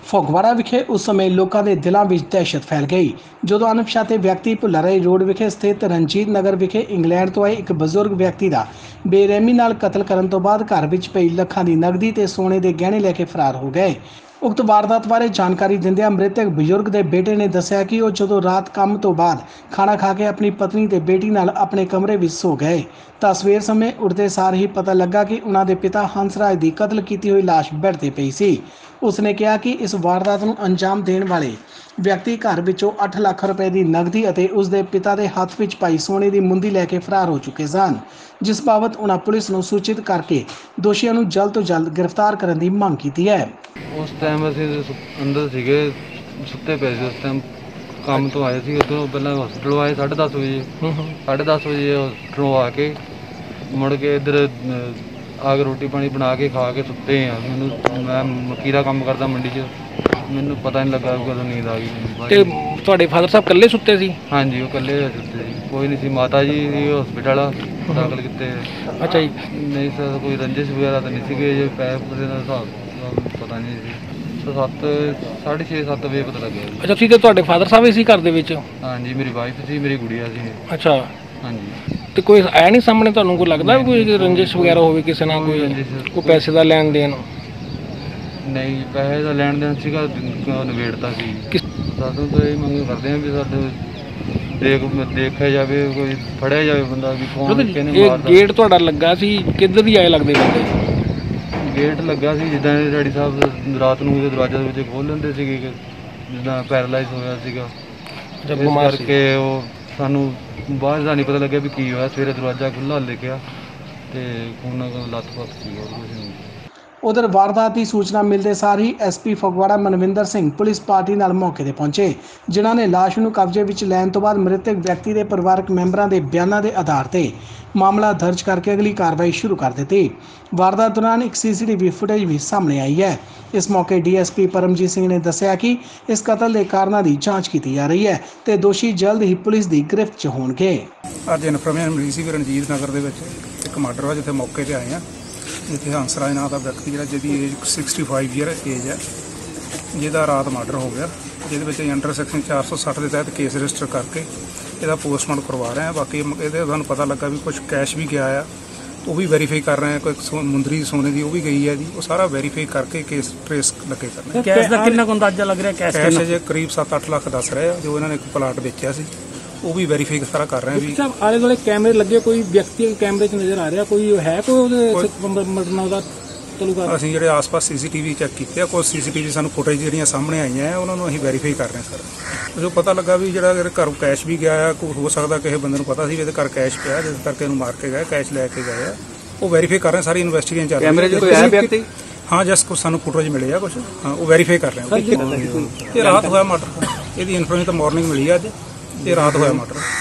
ਫਗਵਾੜਾ ਵਿਖੇ ਉਸ ਸਮੇਂ ਲੋਕਾਂ ਦੇ ਦਿਲਾਂ ਵਿੱਚ ਦਹਿਸ਼ਤ ਫੈਲ ਗਈ ਜਦੋਂ ਅਣਪਛਾਤੇ ਵਿਅਕਤੀ ਭੁੱਲਾਰਾਈ ਰੋਡ ਵਿਖੇ ਸਥਿਤ ਰਣਜੀਤ ਨਗਰ ਵਿਖੇ ਇੰਗਲੈਂਡ ਤੋਂ ਆਏ ਇੱਕ ਬਜ਼ੁਰਗ ਵਿਅਕਤੀ ਦਾ ਬੇਰਹਿਮੀ ਨਾਲ ਕਤਲ ਕਰਨ ਤੋਂ ਬਾਅਦ ਘਰ ਵਿੱਚ ਪਈ ਲੱਖਾਂ ਦੀ ਨਕਦੀ ਤੇ ਸੋਨੇ ਦੇ ਗਹਿਣੇ ਲੈ ਕੇ ਫਰਾਰ ਹੋ ਗਏ। ਉਕਤ ਵਾਰਦਾਤ ਬਾਰੇ ਜਾਣਕਾਰੀ ਦਿੰਦਿਆਂ ਮ੍ਰਿਤਕ ਬਜ਼ੁਰਗ ਦੇ ਬੇਟੇ ਨੇ ਦੱਸਿਆ ਕਿ ਉਹ ਜਦੋਂ ਰਾਤ ਕੰਮ ਤੋਂ ਬਾਅਦ ਖਾਣਾ ਖਾ ਕੇ ਆਪਣੀ ਪਤਨੀ ਤੇ ਬੇਟੀ ਨਾਲ ਆਪਣੇ ਕਮਰੇ ਵਿੱਚ ਸੋ ਗਏ ਤਾਂ ਸਵੇਰ ਸਮੇਂ ਉੱਠਦੇ ਸਾਰ ਹੀ ਪਤਾ ਲੱਗਾ ਕਿ ਉਹਨਾਂ ਦੇ ਪਿਤਾ ਹੰਸਰਾਜ ਦੀ ਕਤਲ ਕੀਤੀ ਹੋਈ ਲਾਸ਼ ਬੈੱਡ ਤੇ ਪਈ ਸੀ। ਉਸਨੇ ਕਿਹਾ ਕਿ ਇਸ ਵਾਰਦਾਤ ਨੂੰ ਅੰਜਾਮ ਦੇਣ ਵਾਲੇ ਵਿਅਕਤੀ ਘਰ ਵਿੱਚੋਂ 8 ਲੱਖ ਰੁਪਏ ਦੀ ਨਕਦੀ ਅਤੇ ਉਸ ਦੇ ਪਿਤਾ ਦੇ ਹੱਥ ਵਿੱਚ ਪਾਈ ਸੋਨੇ ਦੀ ਮੁੰਦੀ ਲੈ ਕੇ ਫਰਾਰ ਹੋ ਚੁੱਕੇ ਸਨ, ਜਿਸ ਬਾਬਤ ਉਹਨਾਂ ਪੁਲਿਸ ਨੂੰ ਸੂਚਿਤ ਕਰਕੇ ਦੋਸ਼ੀਆਂ ਨੂੰ ਜਲਦ ਤੋਂ ਜਲਦ ਗ੍ਰਿਫਤਾਰ ਕਰਨ ਦੀ ਮੰਗ ਕੀਤੀ ਹੈ। उस टाइम असीं अंदर सीगे सुत्ते पे सी। उस टाइम काम तो आए सी, उधरों पहले हॉस्पिटलों आए 10:30 बजे। 10:30 बजे हॉस्पिटलों आके मुड़ के इधर आके रोटी पानी बना के खा के सुते हैं। मैं मकीरा काम करता मंडी च, मैनू पता नहीं लगा कदों नींद आ गई। ਤੇ ਤੁਹਾਡੇ ਫਾਦਰ ਸਾਹਿਬ ਇਕੱਲੇ ਸੁੱਤੇ ਸੀ? हाँ जी, वो कल्ले सुते सी, कोई नहीं सी। माता जी हॉस्पिटल दाखिल किते। ਅੱਛਾ ਜੀ। नहीं सर, कोई रंजिश वगैरह तो नहीं सी, जे पैसे पूरे का हिसाब पता नहीं सी। 6:30 7 ਵਜੇ ਪਤਾ ਲੱਗਿਆ ਜੀ। ਅੱਛਾ, ਠੀਕ ਹੈ। ਤੁਹਾਡੇ ਫਾਦਰ ਸਾਹਿਬ ਵੀ ਸੀ ਘਰ ਦੇ ਵਿੱਚ? ਹਾਂਜੀ, ਮੇਰੀ ਵਾਈਫ ਸੀ, ਮੇਰੀ ਗੁੜੀਆ ਸੀ। ਅੱਛਾ, ਹਾਂਜੀ। ਤੇ ਕੋਈ ਆਇਆ ਨਹੀਂ ਸਾਹਮਣੇ? ਤੁਹਾਨੂੰ ਕੋਈ ਲੱਗਦਾ ਕੋਈ ਰੰਜਿਸ਼ ਵਗੈਰਾ ਹੋਵੇ ਕਿਸੇ ਨਾਲ, ਕੋਈ ਪੈਸੇ ਦਾ ਲੈਣ ਦੇਣ? ਨਹੀਂ, ਪੈਸੇ ਦਾ ਲੈਣ ਦੇਣ ਸੀਗਾ, ਨਿਬੇੜਤਾ ਸੀ। ਸਾਨੂੰ ਤਾਂ ਇਹ ਮੰਗ ਕਰਦੇ ਆ ਵੀ ਸਾਡੇ ਦੇਖਿਆ ਜਾਵੇ, ਕੋਈ ਫੜਿਆ ਜਾਵੇ ਬੰਦਾ ਵੀ ਕੌਣ ਕਿਹਨੇ ਇਹ ਮਾਰਦਾ। ਗੇਟ ਤੁਹਾਡਾ ਲੱਗਾ ਸੀ, ਕਿੱਧਰ ਦੀ ਆਏ ਲੱਗਦੇ ਬੰਦੇ? ਗੇਟ ਲੱਗਾ ਸੀ ਜਿੱਦਾਂ ਡੈਡੀ ਸਾਹਿਬ ਰਾਤ ਨੂੰ ਉਹਦੇ ਦਰਵਾਜ਼ੇ ਦੇ ਵਿੱਚ ਖੋਲ੍ਹ ਲੈਂਦੇ ਸੀਗੇ, ਜਿੱਦਾਂ ਪੈਰਾਲਾਈਜ਼ ਹੋਇਆ ਸੀਗਾ। ਇਸ ਕਰਕੇ ਉਹ ਸਾਨੂੰ ਬਾਹਰ ਦਾ ਨਹੀਂ ਪਤਾ ਲੱਗਿਆ ਵੀ ਕੀ ਹੋਇਆ। ਸਵੇਰੇ ਦਰਵਾਜ਼ਾ ਖੁੱਲ੍ਹਾ ਲਿਖਿਆ ਤੇ ਖੂਨ ਲੱਤ-ਪੱਤ ਸੀ, ਹੋਰ ਕੁਝ ਨਹੀਂ। ਉਧਰ ਵਾਰਦਾਤ ਦੀ ਸੂਚਨਾ ਮਿਲਦੇ ਸਾਰ ਹੀ SP Phagwara Manvinder Singh police party ਨਾਲ ਮੌਕੇ ਤੇ ਪਹੁੰਚੇ, ਜਿਨ੍ਹਾਂ ਨੇ ਲਾਸ਼ ਨੂੰ ਕਬਜ਼ੇ ਵਿੱਚ ਲੈਣ ਤੋਂ ਬਾਅਦ ਮ੍ਰਿਤਕ ਵਿਅਕਤੀ ਦੇ ਪਰਿਵਾਰਕ ਮੈਂਬਰਾਂ ਦੇ ਬਿਆਨਾਂ ਦੇ ਆਧਾਰ ਤੇ ਮਾਮਲਾ ਦਰਜ ਕਰਕੇ ਅਗਲੀ ਕਾਰਵਾਈ ਸ਼ੁਰੂ ਕਰ ਦਿੱਤੀ। ਵਾਰਦਾਤ ਦੌਰਾਨ ਇੱਕ ਸੀਸੀਟੀਵੀ ਫੁਟੇਜ ਵੀ ਸਾਹਮਣੇ ਆਈ ਹੈ। ਇਸ ਮੌਕੇ ਡੀਐਸਪੀ ਪਰਮਜੀਤ ਸਿੰਘ ਨੇ ਦੱਸਿਆ ਕਿ ਇਸ ਕਤਲ ਦੇ ਕਾਰਨਾਂ ਦੀ ਜਾਂਚ ਕੀਤੀ ਜਾ ਰਹੀ ਹੈ ਤੇ ਦੋਸ਼ੀ ਜਲਦ ਹੀ ਪੁਲਿਸ ਦੀ ਗ੍ਰਿਫਤ 'ਚ ਹੋਣਗੇ। ਅੱਜ ਇਨਫੋਰਮੇਸ਼ਨ ਮਿਲੀ ਸੀ ਕਿ ਰਣਜੀਤ ਨਗਰ ਦੇ ਵਿੱਚ ਇੱਕ ਮਰਡਰ ਹੋਇਆ, ਜਿੱਥੇ ਮੌਕੇ ਤੇ ਆਏ ਆ। ਜਿੱਥੇ ਹੰਸਰਾਜ ਨਾਂ ਦਾ ਵਿਅਕਤੀ ਜਿਹੜਾ ਜਿਹਦੀ ਏਜ 65 ਈਅਰ ਏਜ ਹੈ, ਜਿਹਦਾ ਰਾਤ ਮਰਡਰ ਹੋ ਗਿਆ, ਜਿਹਦੇ ਵਿੱਚ ਅੰਡਰ ਸੈਕਸ਼ਨ 460 ਦੇ ਤਹਿਤ ਕੇਸ ਰਜਿਸਟਰ ਕਰਕੇ ਇਹਦਾ ਪੋਸਟਮਾਰਟਮ ਕਰਵਾ ਰਹੇ ਹਾਂ। ਬਾਕੀ ਇਹਦੇ ਸਾਨੂੰ ਪਤਾ ਲੱਗਾ ਵੀ ਕੁਝ ਕੈਸ਼ ਵੀ ਗਿਆ ਆ, ਉਹ ਵੀ ਵੈਰੀਫਾਈ ਕਰ ਰਹੇ ਹਾਂ। ਕੋਈ ਮੁੰਦਰੀ ਸੋਨੇ ਦੀ ਉਹ ਵੀ ਗਈ ਹੈ ਜੀ, ਉਹ ਸਾਰਾ ਵੈਰੀਫਾਈ ਕਰਕੇ ਕੇਸ ਟ੍ਰੇਸ ਲੱਗੇ ਕਰਨਾ। ਕੈਸ਼ ਦਾ ਕਿੰਨਾ ਕੁ ਅੰਦਾਜ਼ਾ ਲੱਗ ਰਿਹਾ? ਕੈਸ਼ ਜੇ ਕਰੀਬ 7-8 ਲੱਖ ਦੱਸ ਰਹੇ ਆ, ਜੋ ਇਹਨਾਂ ਨੇ ਇੱਕ ਪਲਾਟ ਵੇਚਿਆ ਸੀ, ਉਹ ਵੀ ਵੈਰੀਫਾਈ ਸਾਰਾ ਕਰ ਰਹੇ ਆ। ਵੀ ਆਲੇ ਦੁਆਲੇ ਕੈਮਰੇ ਲੱਗੇ, ਕੋਈ ਵਿਅਕਤੀ ਕੈਮਰੇ 'ਚ ਨਜ਼ਰ ਆ ਰਿਹਾ? ਕੋਈ ਹੈ ਕੋਈ ਉਹਦੇ ਮਰਨਾ ਉਹਦਾ ਤਲੁਕਾ? ਅਸੀਂ ਜਿਹੜੇ ਆਸ-ਪਾਸ ਸੀਸੀਟੀਵੀ ਚੈੱਕ ਕੀਤੇ ਆ, ਕੁਝ ਸੀਸੀਟੀਵੀ ਸਾਨੂੰ ਫੁਟੇਜ ਜਿਹੜੀਆਂ ਸਾਹਮਣੇ ਆਈਆਂ ਆ, ਉਹਨਾਂ ਨੂੰ ਅਸੀਂ ਵੈਰੀਫਾਈ ਕਰ ਰਹੇ ਹਾਂ ਸਰ। ਜੋ ਪਤਾ ਲੱਗਾ ਵੀ ਜਿਹੜਾ ਘਰੋਂ ਕੈਸ਼ ਵੀ ਗਿਆ ਆ, ਹੋ ਸਕਦਾ ਕਿਸੇ ਬੰਦੇ ਨੂੰ ਪਤਾ ਸੀ ਵੀ ਇਹਦੇ ਘਰ ਕੈਸ਼ ਪਿਆ, ਜਿਸ ਕਰਕੇ ਇਹਨੂੰ ਮਾਰ ਕੇ ਗਏ, ਕੈਸ਼ ਲੈ ਕੇ ਗਏ ਆ। ਉਹ ਵੈਰੀਫਾਈ ਕਰ ਰਹੇ, ਸਾਰੀ ਇਨਵੈਸਟੀਗੇਸ਼ਨ ਚੱਲ ਰਹੀ ਹੈ। ਕੈਮਰੇ 'ਚ ਕੋਈ ਆਇਆ ਵਿਅਕਤੀ? ਹਾਂ, ਜਸ ਕੁਝ ਸਾਨੂੰ ਫੁਟੇਜ ਮਿਲੇ ਆ ਕੁਝ, ਹਾਂ, ਉਹ ਵੈਰੀਫਾਈ ਕਰ ਰਹੇ ਹਾਂ। ਇਹ ਰਾਤ ਹੋਇਆ ਮਰਡਰ, ਇਹਦੀ ਇਨਫੋਰਮੇਸ਼ਨ ਤਾਂ ਮਾਰਨਿੰਗ ਮਿਲੀ ਆ ਅੱਜ, ਇਹ ਰਾਤ ਹੋਇਆ ਮਰਡਰ।